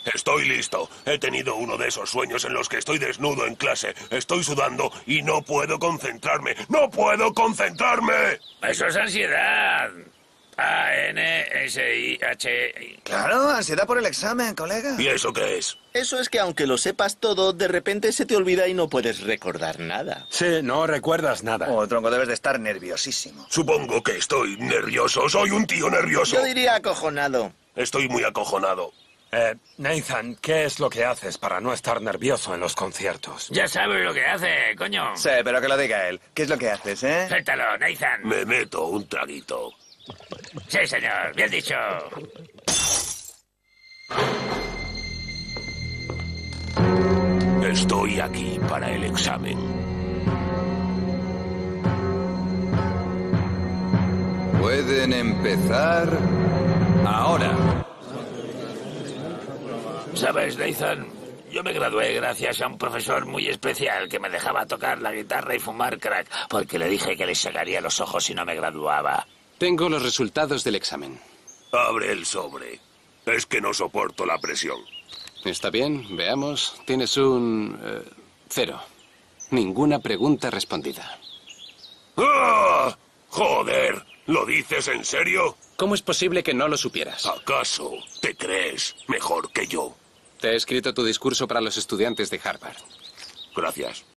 Estoy listo. He tenido uno de esos sueños en los que estoy desnudo en clase. Estoy sudando y no puedo concentrarme. ¡No puedo concentrarme! Eso es ansiedad. A-N-S-I-H-I. Claro, ansiedad por el examen, colega. ¿Y eso qué es? Eso es que aunque lo sepas todo, de repente se te olvida y no puedes recordar nada. Sí, no recuerdas nada. Oh, tronco, debes de estar nerviosísimo. Supongo que estoy nervioso. Soy un tío nervioso. Yo diría acojonado. Estoy muy acojonado. Nathan, ¿qué es lo que haces para no estar nervioso en los conciertos? Ya sabes lo que hace, coño. Sí, pero que lo diga él. ¿Qué es lo que haces, eh? Suéltalo, Nathan. Me meto un traguito. Sí, señor. Bien dicho. Estoy aquí para el examen. Pueden empezar ahora. ¿Sabes, Nathan? Yo me gradué gracias a un profesor muy especial que me dejaba tocar la guitarra y fumar crack, porque le dije que le sacaría los ojos si no me graduaba. Tengo los resultados del examen. Abre el sobre. Es que no soporto la presión. Está bien, veamos. Tienes un 0. Ninguna pregunta respondida. ¡Ah! ¡Joder! ¿Lo dices en serio? ¿Cómo es posible que no lo supieras? ¿Acaso te crees mejor que yo? Te he escrito tu discurso para los estudiantes de Harvard. Gracias.